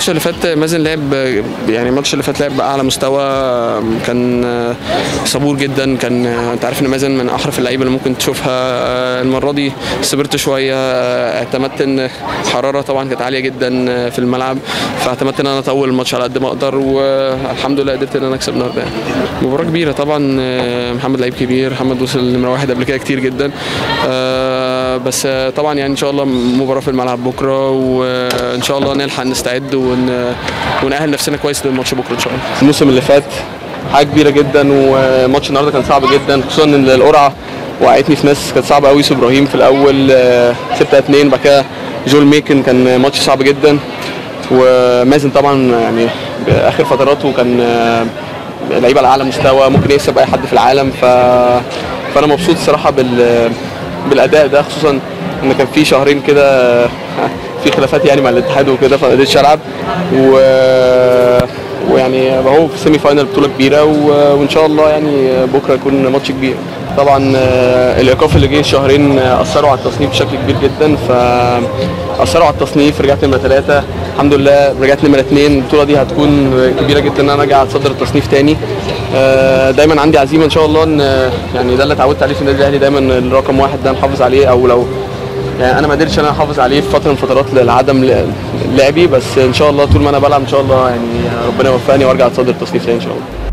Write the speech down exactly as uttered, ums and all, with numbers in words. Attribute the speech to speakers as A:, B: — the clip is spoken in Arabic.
A: الماتش اللي فات مازن لعب، يعني الماتش اللي فات لعب باعلى مستوى، كان صبور جدا. كان انت عارف ان مازن من احرف اللعيبه اللي ممكن تشوفها. المره دي صبرت شويه، اعتمدت ان الحراره طبعا كانت عاليه جدا في الملعب، فاعتمدت ان انا اطول الماتش على قد ما اقدر، والحمد لله قدرت ان انا اكسب النهارده. مباراه كبيره طبعا، محمد لعيب كبير، محمد وصل نمره واحد قبل كده كتير جدا، بس طبعا يعني ان شاء الله مباراه في الملعب بكره، وان شاء الله نلحق نستعد ون... ونأهل نفسنا كويس للماتش بكره ان شاء الله.
B: الموسم اللي فات حاجه كبيره جدا، وماتش النهارده كان صعب جدا، خصوصا ان القرعه وقعتني في ناس كانت صعبه قوي. يوسف ابراهيم في الاول ستة اتنين، بعد كده جول ميكن كان ماتش صعب جدا، ومازن طبعا يعني اخر فتراته كان لعيب على اعلى مستوى، ممكن يكسب اي حد في العالم. ف... فانا مبسوط الصراحه بال... بالاداء ده، خصوصا ان كان في شهرين كده في خلافات يعني مع الاتحاد وكده، فما قدرتش العب، و... ويعني اهو في سيمي فاينل بطوله كبيره، و... وان شاء الله يعني بكره يكون ماتش كبير. طبعا الايقاف اللي جه شهرين اثروا على التصنيف بشكل كبير جدا، فاثروا على التصنيف. رجعت نمره ثلاثه، الحمد لله رجعت نمره اثنين. البطوله دي هتكون كبيره جدا ان انا ارجع اتصدر التصنيف تاني. دايما عندي عزيمه ان شاء الله، ان يعني ده اللي اتعودت عليه في النادي الاهلي، دايما الرقم واحد ده نحافظ عليه، او لو يعني انا ما قدرتش انا احافظ عليه في فتره من فترات لعدم لعبي، بس ان شاء الله طول ما انا بلعب ان شاء الله يعني ربنا يوفقني وارجع اتصدر التصنيف تاني ان شاء الله.